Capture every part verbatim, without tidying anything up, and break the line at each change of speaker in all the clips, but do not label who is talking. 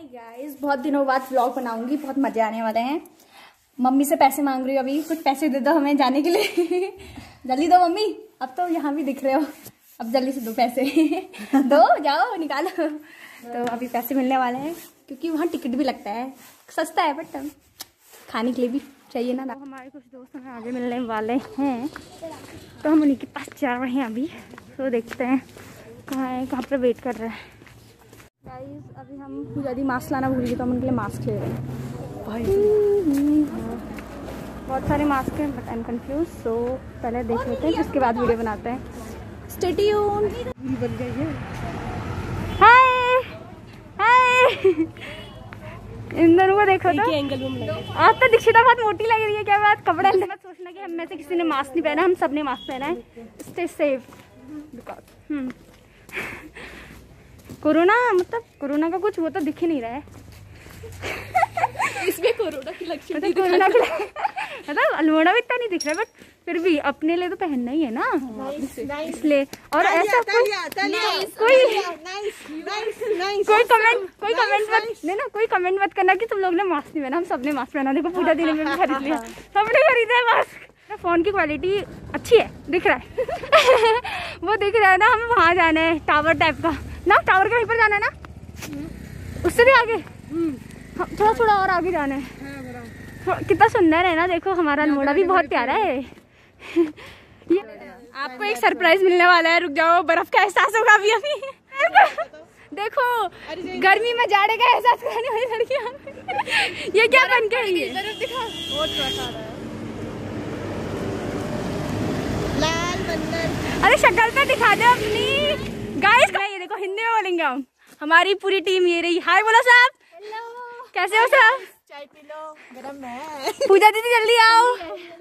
Hi guys, बहुत दिनों बाद व्लॉग बनाऊंगी, बहुत मजे आने वाले हैं। मम्मी से पैसे मांग रही हूँ, अभी कुछ पैसे दे दो हमें जाने के लिए। जल्दी दो मम्मी, अब तो यहाँ भी दिख रहे हो, अब जल्दी से दो पैसे। दो, जाओ निकालो। तो अभी पैसे मिलने वाले हैं क्योंकि वहाँ टिकट भी लगता है, सस्ता है बट खाने के लिए भी चाहिए ना। हमारे कुछ दोस्त हमें आगे मिलने वाले हैं तो हम उन्हीं के पास जा रहे हैं अभी। तो देखते हैं कहाँ है, कहाँ पर वेट कर रहे हैं। गाइस अभी हम यदि मास्क लाना भूल गए तो हम उनके लिए मास्क ले रहे हैं। भाई बहुत सारे मास्क हैं but I am confuse, so पहले देख लेते हैं उसके बाद वीडियो बनाते हैं। Stay tuned. बन गई है। हाय हाय, इन दोनों को देखो तो एंगल में आज तो दीक्षिता बहुत मोटी लग रही है। क्या बात, कपड़े मत सोचना कि हम में से किसी ने मास्क नहीं पहना, हम सब ने मास्क पहना है। स्टे सेफ बिकॉज कोरोना, मतलब कोरोना का कुछ वो तो दिख ही नहीं रहा है। इसमें कोरोना की लक्षण मतलब कोरोना की मतलब अल्मोड़ा भी इतना नहीं दिख रहा है, बट फिर भी अपने लिए तो पहनना ही है ना, इसलिए। और ऐसा कोई कोई कमेंट कोई कमेंट मत नहीं ना, कोई कमेंट मत करना कि तुम लोग ने मास्क नहीं पहना। हम सबने मास्क पहना, देखो पूजा दिन में भी खरीद लिया, सबने खरीदा है मास्क। फोन की क्वालिटी अच्छी है, दिख रहा है। वो दिख रहा है ना, हमें वहाँ जाना है टावर टाइप का ना, टावर के वहीं पर जाना है ना, उससे भी आगे थोड़ा थोड़ा और आगे जाना है। कितना सुंदर है ना, देखो हमारा अल्मोड़ा भी बहुत प्यारा है। ये आपको एक सरप्राइज मिलने वाला है, रुक जाओ, बर्फ का एहसास होगा अभी अभी। देखो गर्मी में जाड़े का एहसास कराने वाली लड़कियां। ये क्या बन गई है? लाल बंदर। अरे शक्ल पे दिखा दो अपनी। गाइस ये देखो, हिंदी में बोलेंगे हम। हमारी पूरी टीम ये रही। हाय बोलो साहब। कैसे हो साहब? चाय पी लो, गरम है। पूजा दीदी जल्दी आओ।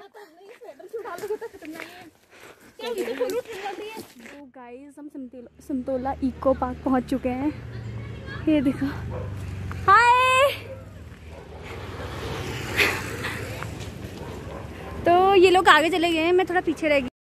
तो गाइस हम सिमतोला इको पार्क पहुंच चुके हैं। ये देखो, हाय। तो ये लोग आगे चले गए हैं, मैं थोड़ा पीछे रह गई।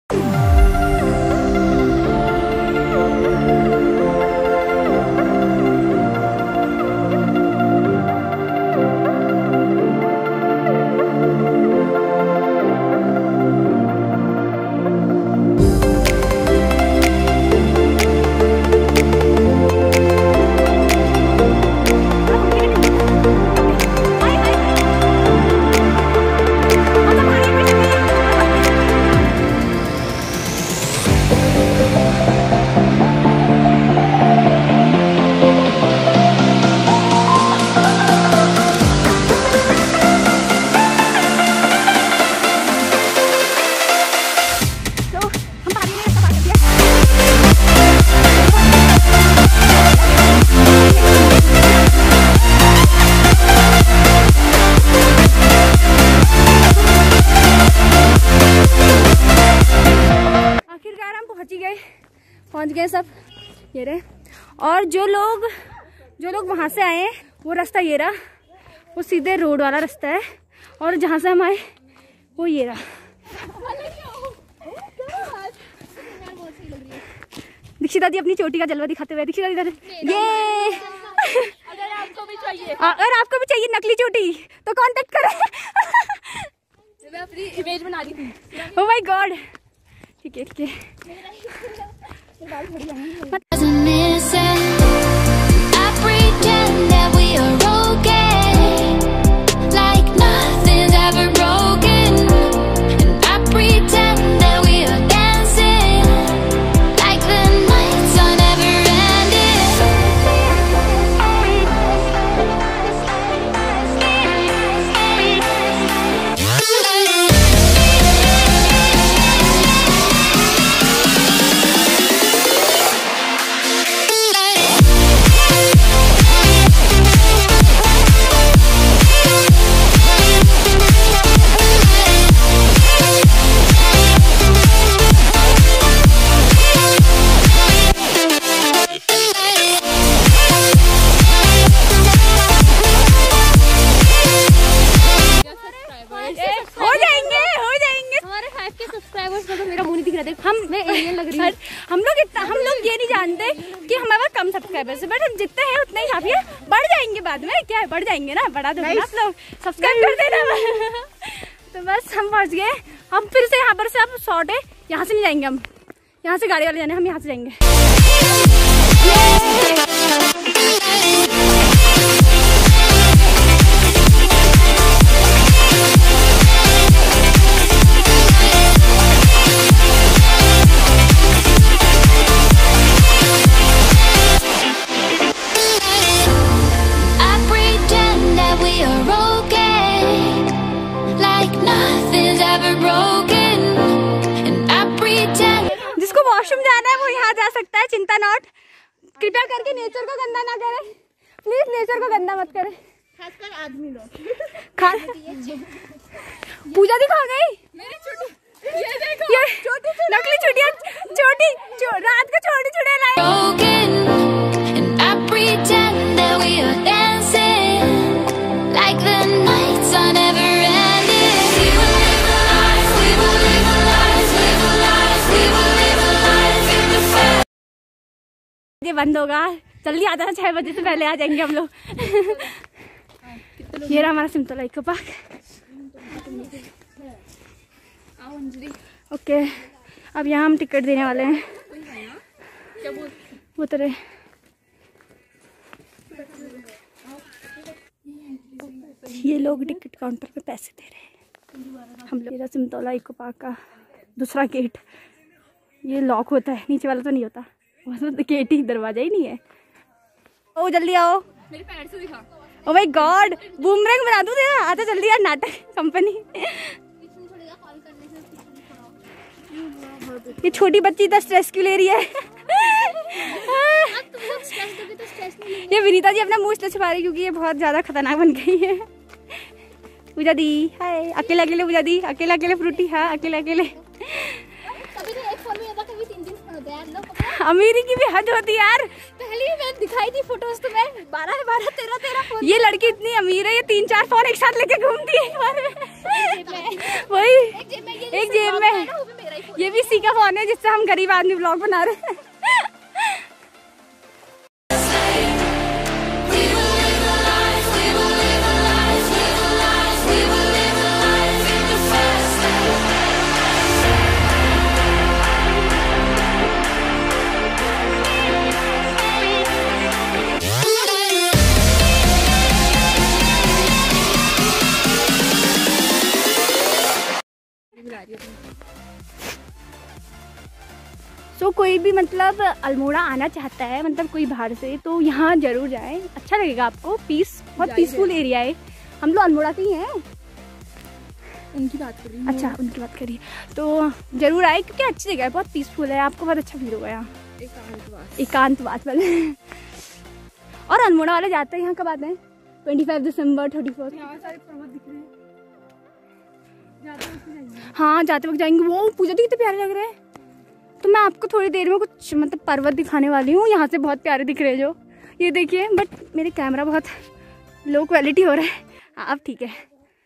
पहुंच गए सब, ये रहे। और जो लोग जो लोग वहां से आए हैं वो रास्ता ये रहा, वो सीधे रोड वाला रास्ता है। और जहां से हम आए वो ये रहा। दीक्षिता दी अपनी चोटी का जलवा दिखाते हुए। दीक्षिता दी ये अगर आपको भी चाहिए अगर आपको भी चाहिए नकली चोटी तो कांटेक्ट करें। मैं अपनी इमेज बना दी थी। ओह माय गॉड, ठीक है ठीक है। हम मैं एलियन लग रही है। हम लोग इतना हम लोग ये नहीं जानते कि हमारे पास कम सब्सक्राइबर्स है, बट हम जितने हैं उतने ही काफी है, बढ़ जाएंगे बाद में क्या है, बढ़ जाएंगे ना, बढ़ा दो आप लोग, सब्सक्राइब कर देना। तो बस हम पहुंच गए। हम फिर से यहाँ पर से अब शॉर्ट है, यहाँ से नहीं जाएंगे हम, यहाँ से गाड़ी वाले जाने, हम यहाँ से जाएंगे। जिसको वॉशरूम जाना है वो यहाँ जा सकता है, चिंता नॉट। कृपया करके नेचर को गंदा ना करें, प्लीज नेचर को गंदा मत करें, खासकर आदमी लोग। खा पूजा दिखा गई मेरी छोटी, ये देखो ये छोटी नकली चुटिया, छोटी चो, रात को छोटी चुड़ैल ये बंद होगा, जल्दी आ जाना, छह बजे से पहले आ जाएंगे हम लोग। ये रहा हमारा सिमतोला इको पार्क। ओके, अब यहाँ हम टिकट देने वाले हैं। वो तरह ये लोग टिकट काउंटर पे पैसे दे रहे हैं। हम लोग सिमतोला इको पार्क का दूसरा गेट, ये लॉक होता है, नीचे वाला तो नहीं होता, गेट ही, दरवाजा ही नहीं है। ओ जल्दी आओ, मेरे पैर से दिखा। ओ माय गॉड, बूमरैंग बना दूं तेरा, आता जल्दी यार, नाटक कंपनी। ये छोटी बच्ची इतना स्ट्रेस क्यों ले रही है? ये विनीता जी अपना मुंह से छुपा रही क्योंकि ये बहुत ज्यादा खतरनाक बन गई है। पूजा दी हाय, अकेले अकेले पूजा दी, अकेले अकेले फ्रूटी, हाँ अकेले अकेले। अमीरी की भी हद होती है यार, पहले भी मैं दिखाई थी फोटोज तुम्हें, बारह बारह तेरह तेरह फोन। ये लड़की इतनी अमीर है, ये तीन चार फोन एक साथ लेके घूमती है वही एक जेब में। ये भी इसी का फोन है जिससे हम गरीब आदमी ब्लॉग बना रहे हैं। सो so, कोई भी मतलब अल्मोड़ा आना चाहता है, मतलब कोई बाहर से, तो यहाँ जरूर जाए, अच्छा लगेगा आपको। पीस, बहुत पीसफुल एरिया है। हम लोग अल्मोड़ा के ही हैं, उनकी बात कर रही हूँ। अच्छा, उनकी बात करिए, तो जरूर आए क्योंकि अच्छी जगह है, बहुत पीसफुल है, आपको बहुत अच्छा फील होगा यहाँ। एकांतवास एकांतवास वाले। और अल्मोड़ा वाले जाते हैं यहाँ कब आते हैं? Twenty five December, thirty first. हाँ जाते वक्त जाएंगे। वो पूजा दी कितने प्यारे लग रहे हैं। तो मैं आपको थोड़ी देर में कुछ मतलब पर्वत दिखाने वाली हूँ, यहाँ से बहुत प्यारे दिख रहे हैं जो, ये देखिए। बट मेरे कैमरा बहुत लो क्वालिटी हो रहा है। हाँ अब ठीक है,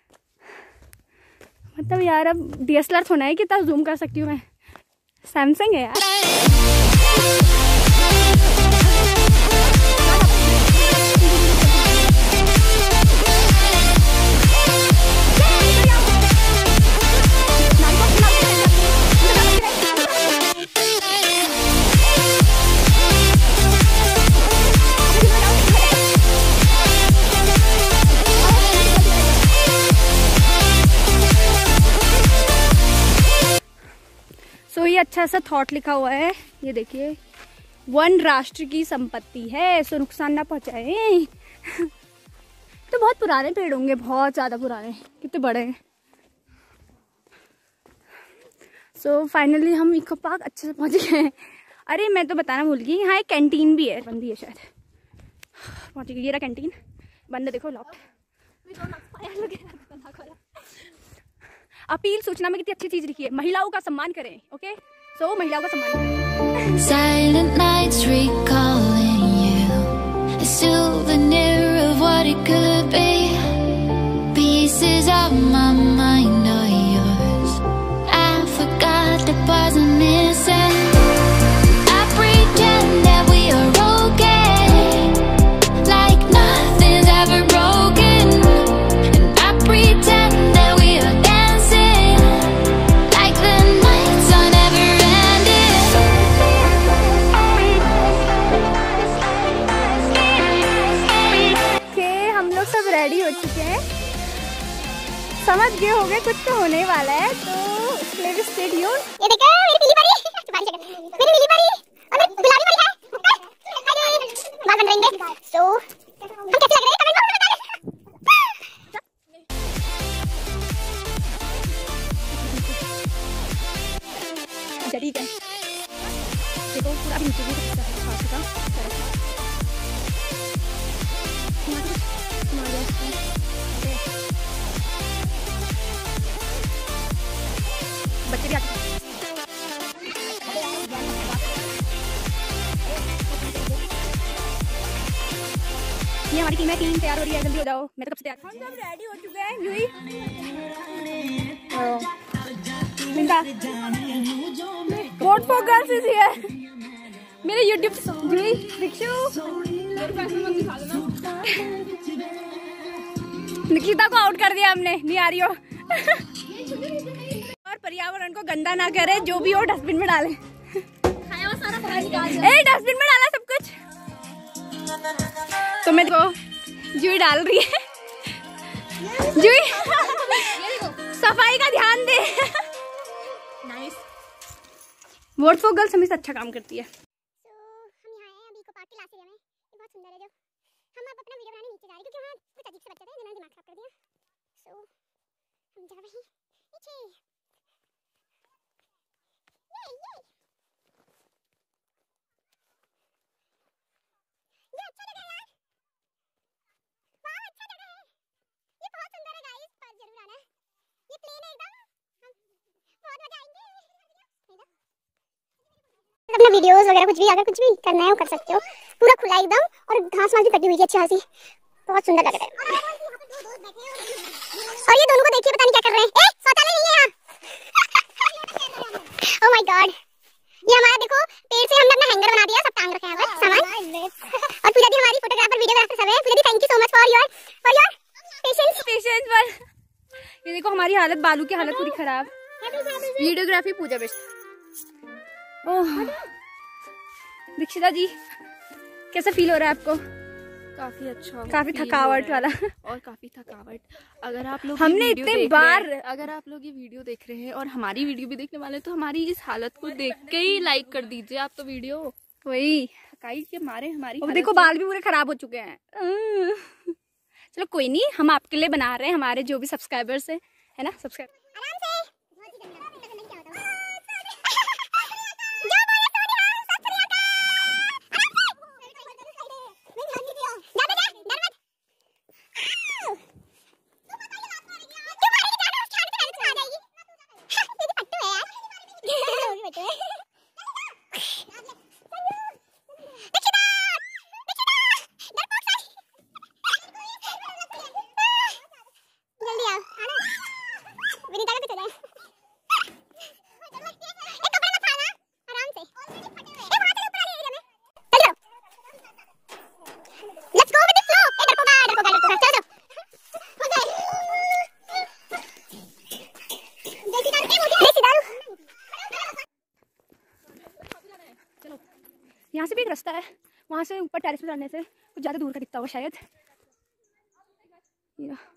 मतलब यार अब डी एस एल आर होना है, कितना जूम कर सकती हूँ मैं, सैमसंग है यार। तो ये अच्छा सा थॉट लिखा हुआ है, ये देखिए, वन राष्ट्र की संपत्ति है, सो नुकसान ना पहुंचाए। तो बहुत पुराने पेड़ होंगे, बहुत ज्यादा पुराने, कितने बड़े हैं। सो so, फाइनली हम इको पार्क अच्छे से पहुंच गए हैं। अरे मैं तो बताना भूल गई, यहाँ एक कैंटीन भी है, बंदी है शायद, पहुंच गई। ये रहा कैंटीन, बंद देखो, लॉक्ड। अपील सूचना में कितनी अच्छी चीज लिखी है, महिलाओं का सम्मान करें। ओके, सो so, महिलाओं का सम्मान करें। Silent nights recalling you, a souvenir of what it could be. Pieces of my mind are yours. I forgot the parts I'm missing. I pretend that we are okay, like nothing's चुके हैं, समझ गए होंगे कुछ तो होने वाला है, तो प्ले स्टे ट्यून्ड। ये देखो मेरी पीली परी, मेरी नीली परी और मेरी गुलाबी परी है, बाल बन रहेंगे। तो हम कैसे लग रहे हैं कमेंट बॉक्स में बताएं। ठीक है, देखो पूरा नीचे भी बच्चे भी आते हैं। ये हमारी टीम है, टीम तैयार हो रही है, जल्दी हो जाओ, मैं तो कब से तैयार। हम सब रेडी हो चुके हैं। यूही बिंदा vote for girls is here. मेरे यूट्यूब यूही दिक्षु निकिता को आउट कर दिया हमने, नहीं आ रही हो। और पर्यावरण को गंदा ना करे, जो भी हो डस्टबिन में डाले। खाया हुआ सारा बाहर निकाल दे। ए डस्टबिन में डाला सब कुछ। तो मैं देखो जूही डाल रही है। जूही सफाई का ध्यान दे। नाइस। वोट फॉर गर्ल्स हमेशा अच्छा काम करती है।
तो हम यहाँ हैं अभी को पार्क के लास्ट एरिया में। ये बहुत सुंदर है। जो हम अब अपना वीडियो बनाने नीचे जा रहे हैं क्योंकि वहाँ कुछ अजीब से बच्चे थे जिन्होंने दिमाग खराब कर दिया। सो हम जा रहे हैं नीचे। ये ये ये अच्छा जगह है यार। वाह अच्छा जगह है। ये बहुत सुंदर है गाइस, पर जरूर आना। ये प्लेन है एकदम, हम बहुत मजा आएंगे। अपना वीडियोस वगैरह कुछ भी अगर कुछ भी करना है वो कर सकते हो, पूरा खुला एकदम, और घास मास भी कटी हुई है अच्छी खासी, बहुत सुंदर लग रहा है। और ये दोनों को देखिए पता नहीं क्या कर रहे हैं। ए शौचालय नहीं है यहाँ। ओह माय गॉड, ये हमारा देखो पेड़ से हमने अपना हैंगर बना दिया, सब टांग रखे हैं सामान। और पूजा दी हमारी फोटोग्राफर वीडियोग्राफर सब है। पूजा दी thank you so much for your for your patience patience पर।
ये देखो हमारी हालत, बालू की हालत पूरी खराब। वीडियोग्राफी पूजा बेस्ट। ओह दीक्षिता जी कैसा फील हो रहा है आपको?
काफी अच्छा,
काफी थकावट वाला
और काफी थकावट। अगर आप लोग
हमने इतने बार
अगर आप लोग ये वीडियो देख रहे हैं और हमारी वीडियो भी देखने वाले हैं, तो हमारी इस हालत को देख के ही लाइक कर दीजिए आप तो वीडियो।
वही
थकाई के मारे हमारी
देखो बाल भी पूरे खराब हो चुके हैं। चलो कोई नहीं, हम आपके लिए बना रहे हैं, हमारे जो भी सब्सक्राइबर्स हैं, है ना सब्सक्राइब।
आराम से
यहाँ से भी एक रास्ता है, वहाँ से ऊपर टेरेस पे चढ़ने से कुछ ज़्यादा दूर का दिखता होगा शायद।